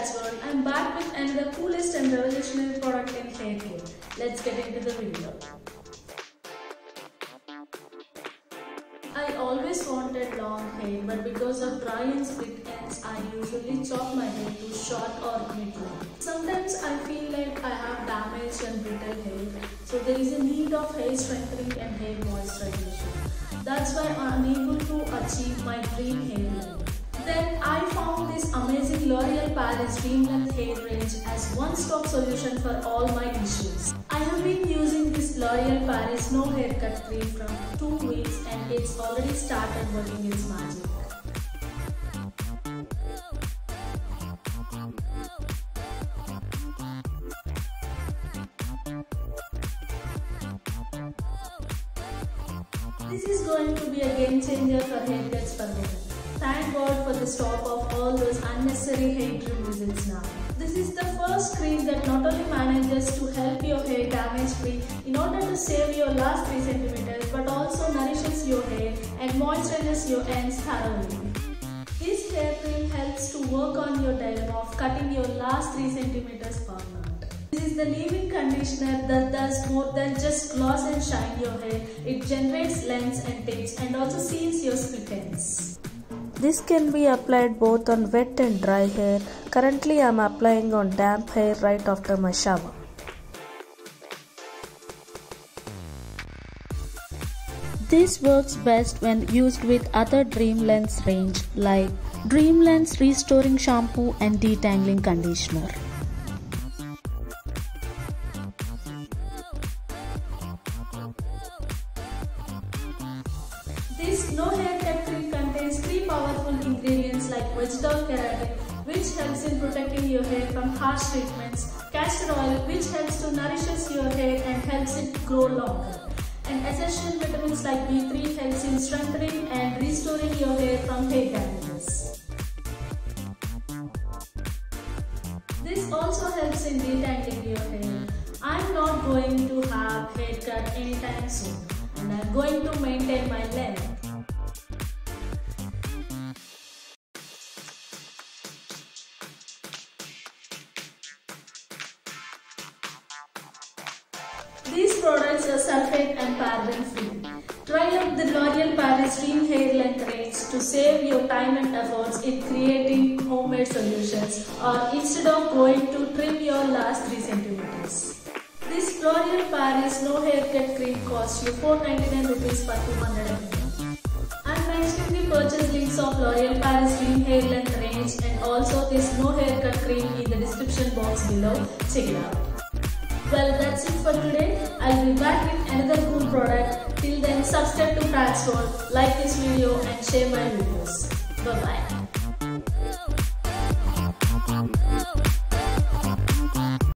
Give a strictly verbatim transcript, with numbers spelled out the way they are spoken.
Patch World. I'm back with another coolest and revolutionary product in hair care. Let's get into the video. I always wanted long hair, but because of dry and split ends, I usually chop my hair to short or mid-length. Sometimes I feel like I have damaged and brittle hair, so there is a need of hair strengthening and hair moisturization. That's why I'm unable to achieve my dream hair length. Then I found this amazing L'Oreal Paris Dream Length Hair Range as one-stop solution for all my issues. I have been using this L'Oreal Paris No Haircut Cream from two weeks and it's already started working its magic. This is going to be a game changer for haircuts for women. Thank God for the stop of all those unnecessary hair trim visits now. This is the first cream that not only manages to help your hair damage free in order to save your last three centimeters but also nourishes your hair and moisturizes your ends thoroughly. This hair cream helps to work on your dilemma of cutting your last three centimeters or not. This is the leave-in conditioner that does more than just gloss and shine your hair. It generates lengths and tips and also seals your split ends. This can be applied both on wet and dry hair. Currently I am applying on damp hair right after my shower. This works best when used with other Dream Lengths range like Dream Lengths Restoring Shampoo and Detangling Conditioner. This no haircut cream contains three powerful ingredients like vegetable keratin, which helps in protecting your hair from harsh treatments, castor oil, which helps to nourishes your hair and helps it grow longer, and essential vitamins like B three helps in strengthening and restoring your hair from hair damages. This also helps in detangling your hair. I'm not going to have haircut anytime soon, and I'm going to maintain my length. These products are sulfate and paraben free. Try out the L'Oreal Paris Dream Hair Length range to save your time and efforts in creating homemade solutions, or instead of going to trim your last three centimeters. This L'Oreal Paris No Haircut Cream costs you four hundred ninety-nine rupees per two hundred milliliters. I am mentioning the purchase links of L'Oreal Paris Dream Hair Length range and also this No Haircut Cream in the description box below. Check it out. Well, that's it for today. I'll be back with another cool product. Till then, subscribe to Patch World, like this video and share my videos. Bye bye.